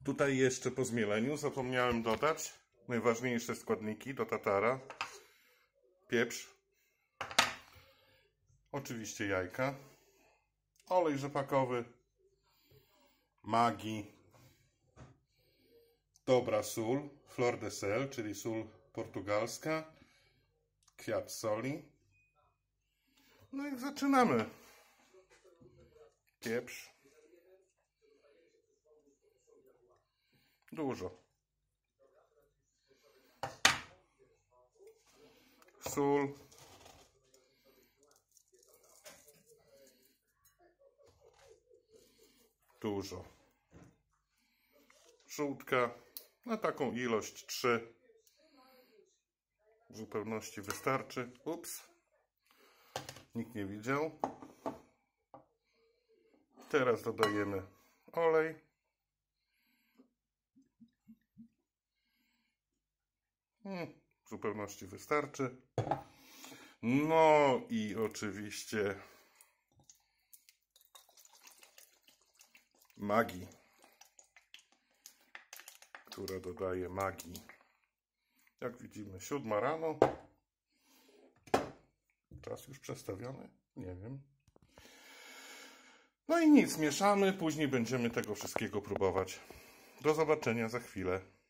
Tutaj jeszcze po zmieleniu zapomniałem dodać najważniejsze składniki do tatara. Pieprz, oczywiście jajka, olej rzepakowy, Maggi, dobra sól, flor de sel, czyli sól portugalska, kwiat soli. No i zaczynamy. Pieprz. Dużo. Sól. Dużo. Żółtka. Na taką ilość 3. W zupełności wystarczy. Ups. Nikt nie widział. Teraz dodajemy olej. W zupełności wystarczy. No i oczywiście Maggi, która dodaje Maggi. Jak widzimy, 7 rano. Czas już przestawiony? Nie wiem. No i nic, mieszamy. Później będziemy tego wszystkiego próbować. Do zobaczenia za chwilę.